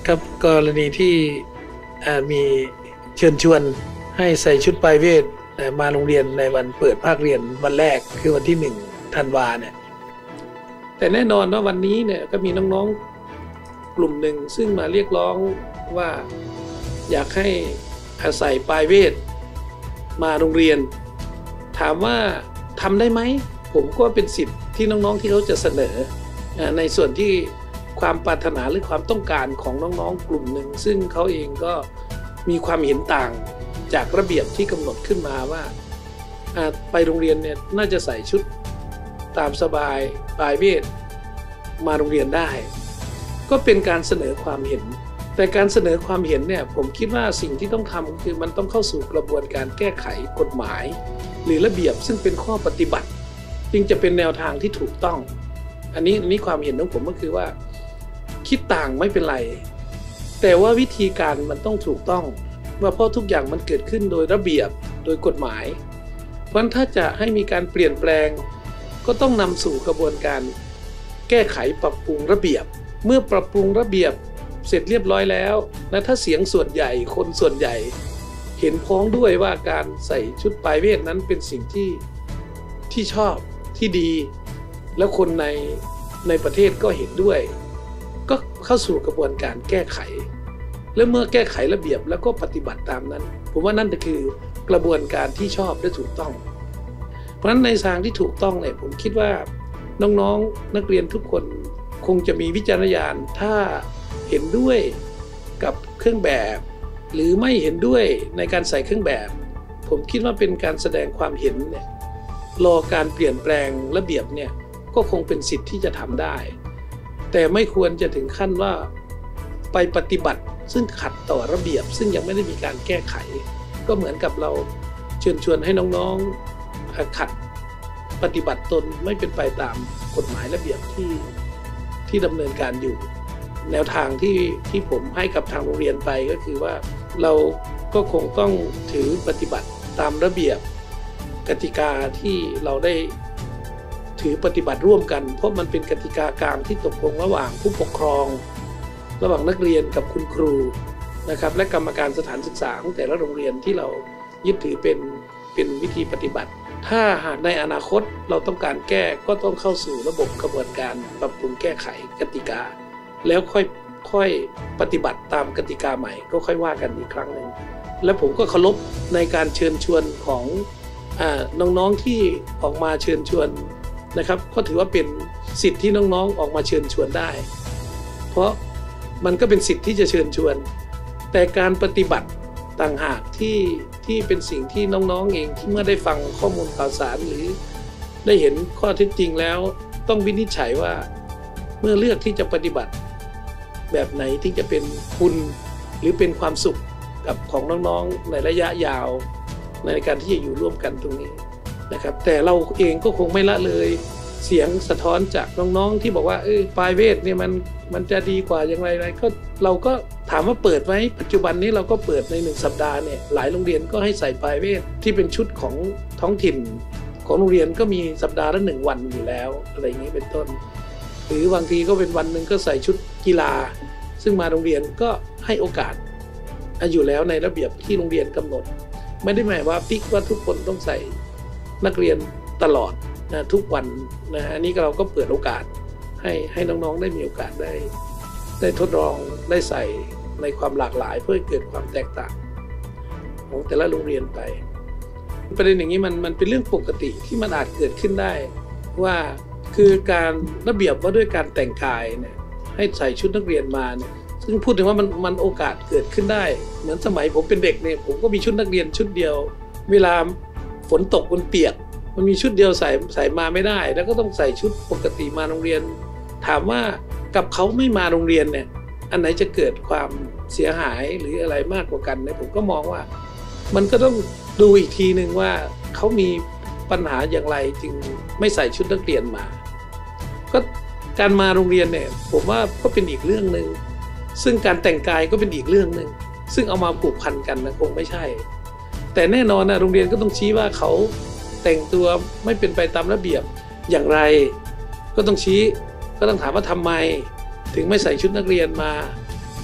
ครับกรณีที่มีเชิญชวนให้ใส่ชุดปลายเวทมาโรงเรียนในวันเปิดภาคเรียนวันแรกคือวันที่1 ธันวาเนี่ยแต่แน่นอนว่าวันนี้เนี่ยก็มีน้องๆกลุ่มหนึ่งซึ่งมาเรียกร้องว่าอยากให้ใส่ปลายเวทมาโรงเรียนถามว่าทำได้ไหมผมก็เป็นสิทธิ์ที่น้องๆที่เขาจะเสนอในส่วนที่ความปรารถนาหรือความต้องการของน้องๆกลุ่มหนึ่งซึ่งเขาเองก็มีความเห็นต่างจากระเบียบที่กำหนดขึ้นมาว่าไปโรงเรียนเนี่ยน่าจะใส่ชุดตามสบายปลายเวทมาโรงเรียนได้ก็เป็นการเสนอความเห็นแต่การเสนอความเห็นเนี่ยผมคิดว่าสิ่งที่ต้องทำคือมันต้องเข้าสู่กระบวนการแก้ไขกฎหมายหรือระเบียบซึ่งเป็นข้อปฏิบัติจึงจะเป็นแนวทางที่ถูกต้องอันนี้ความเห็นของผมก็คือว่าคิดต่างไม่เป็นไรแต่ว่าวิธีการมันต้องถูกต้องว่าเพราะทุกอย่างมันเกิดขึ้นโดยระเบียบโดยกฎหมายเพราะฉะนั้นถ้าจะให้มีการเปลี่ยนแปลงก็ต้องนำสู่กระบวนการแก้ไขปรับปรุงระเบียบเมื่อปรับปรุงระเบียบเสร็จเรียบร้อยแล้วและถ้าเสียงส่วนใหญ่คนส่วนใหญ่เห็นพ้องด้วยว่าการใส่ชุดปลายเวทนั้นเป็นสิ่งที่ชอบที่ดีแล้วคนในประเทศก็เห็นด้วยก็เข้าสู่กระบวนการแก้ไขและเมื่อแก้ไขระเบียบแล้วก็ปฏิบัติตามนั้นผมว่านั่นก็คือกระบวนการที่ชอบและถูกต้องเพราะฉะนั้นในทางที่ถูกต้องเนี่ยผมคิดว่าน้องๆนักเรียนทุกคนคงจะมีวิจารณญาณถ้าเห็นด้วยกับเครื่องแบบหรือไม่เห็นด้วยในการใส่เครื่องแบบผมคิดว่าเป็นการแสดงความเห็นเนี่ยรอการเปลี่ยนแปลงระเบียบเนี่ยก็คงเป็นสิทธิ์ที่จะทำได้แต่ไม่ควรจะถึงขั้นว่าไปปฏิบัติซึ่งขัดต่อระเบียบซึ่งยังไม่ได้มีการแก้ไขก็เหมือนกับเราเชิญชวนให้น้องๆขัดปฏิบัติตนไม่เป็นไปตามกฎหมายระเบียบที่ดำเนินการอยู่แนวทางที่ผมให้กับทางโรงเรียนไปก็คือว่าเราก็คงต้องถือปฏิบัติตามระเบียบกติกาที่เราได้ถือปฏิบัติร่วมกันเพราะมันเป็นกติกากลางที่ตกลงระหว่างผู้ปกครองระหว่างนักเรียนกับคุณครูนะครับและกรรมการสถานศึกษาของแต่ละโรงเรียนที่เรายึดถือเป็นวิธีปฏิบัติถ้าหากในอนาคตเราต้องการแก้ก็ต้องเข้าสู่ระบบกระบวนการปรับปรุงแก้ไขกติกาแล้วค่อยปฏิบัติตามกติกาใหม่ก็ค่อยว่ากันอีกครั้งหนึ่งและผมก็เคารพในการเชิญชวนของน้องๆที่ออกมาเชิญชวนนะครับก็ถือว่าเป็นสิทธิ์ที่น้องๆออกมาเชิญชวนได้เพราะมันก็เป็นสิทธิ์ที่จะเชิญชวนแต่การปฏิบัติต่างหากที่เป็นสิ่งที่น้องๆเองที่เมื่อได้ฟังข้อมูลข่าวสารหรือได้เห็นข้อเท็จจริงแล้วต้องวินิจฉัยว่าเมื่อเลือกที่จะปฏิบัติแบบไหนที่จะเป็นคุณหรือเป็นความสุขกับของน้องๆในระยะยาวในการที่จะอยู่ร่วมกันตรงนี้นะครับแต่เราเองก็คงไม่ละเลยเสียงสะท้อนจากน้องๆที่บอกว่าปลายเวทเนี่ยมันจะดีกว่าอย่างไรก็เราก็ถามว่าเปิดไหมปัจจุบันนี้เราก็เปิดใน1 สัปดาห์เนี่ยหลายโรงเรียนก็ให้ใส่ปลายเวทที่เป็นชุดของท้องถิ่นของโรงเรียนก็มีสัปดาห์ละ1 วันอยู่แล้วอะไรอย่างนี้เป็นต้นหรือบางทีก็เป็นวันหนึ่งก็ใส่ชุดกีฬาซึ่งมาโรงเรียนก็ให้โอกาสอยู่แล้วในระเบียบที่โรงเรียนกำหนดไม่ได้หมายว่าฟิกว่าทุกคนต้องใส่นักเรียนตลอดนะทุกวันนะอันนี้เราก็เปิดโอกาสให้น้องๆได้มีโอกาสได้ทดลองได้ใส่ในความหลากหลายเพื่อเกิดความแตกต่างของแต่ละโรงเรียนไปประเด็นอย่างนี้มันเป็นเรื่องปกติที่มันอาจเกิดขึ้นได้ว่าคือการระเบียบว่าด้วยการแต่งกายเนี่ยให้ใส่ชุดนักเรียนมาเนี่ยซึ่งพูดถึงว่ามันโอกาสเกิดขึ้นได้เหมือนสมัยผมเป็นเด็กเนี่ยผมก็มีชุดนักเรียนชุดเดียวเวลาฝนตกมันเปียกมันมีชุดเดียวใส่มาไม่ได้แล้วก็ต้องใส่ชุดปกติมาโรงเรียนถามว่ากับเขาไม่มาโรงเรียนเนี่ยอันไหนจะเกิดความเสียหายหรืออะไรมากกว่ากันเนี่ยผมก็มองว่ามันก็ต้องดูอีกทีนึงว่าเขามีปัญหาอย่างไรจึงไม่ใส่ชุดนักเรียนมาก็การมาโรงเรียนเนี่ยผมว่าก็เป็นอีกเรื่องนึงซึ่งการแต่งกายก็เป็นอีกเรื่องนึงซึ่งเอามาผูกพันกันนะคงไม่ใช่แต่แน่นอนนะโรงเรียนก็ต้องชี้ว่าเขาแต่งตัวไม่เป็นไปตามระเบียบอย่างไรก็ต้องชี้ก็ต้องถามว่าทำไมถึงไม่ใส่ชุดนักเรียนมา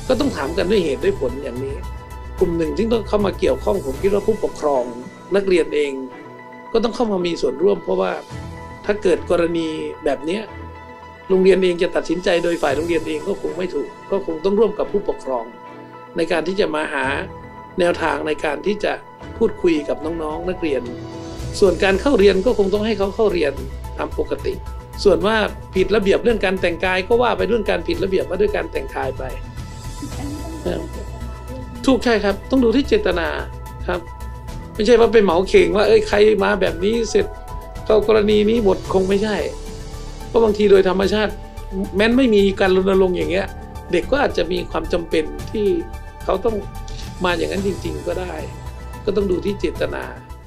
ก็ต้องถามกันด้วยเหตุด้วยผลอย่างนี้กลุ่มหนึ่งที่ต้องเข้ามาเกี่ยวข้องผมคิดว่าผู้ปกครองนักเรียนเองก็ต้องเข้ามามีส่วนร่วมเพราะว่าถ้าเกิดกรณีแบบนี้โรงเรียนเองจะตัดสินใจโดยฝ่ายโรงเรียนเองก็คงไม่ถูกก็คงต้องร่วมกับผู้ปกครองในการที่จะมาหาแนวทางในการที่จะพูดคุยกับน้องๆนักเรียนส่วนการเข้าเรียนก็คงต้องให้เขาเข้าเรียนตามปกติส่วนว่าผิดระเบียบเรื่องการแต่งกายก็ว่าไปเรื่องการผิดระเบียบว่าด้วยการแต่งกายไปถูกใช่ครับต้องดูที่เจตนาครับไม่ใช่ว่าไปเหมาเข่งว่าใครมาแบบนี้เสร็จเข้ากรณีนี้หมดคงไม่ใช่เพราะบางทีโดยธรรมชาติแม้นไม่มีการรณรงค์อย่างเงี้ยเด็กก็อาจจะมีความจำเป็นที่เขาต้องมาอย่างนั้นจริงๆก็ได้ก็ต้องดูที่เจตนา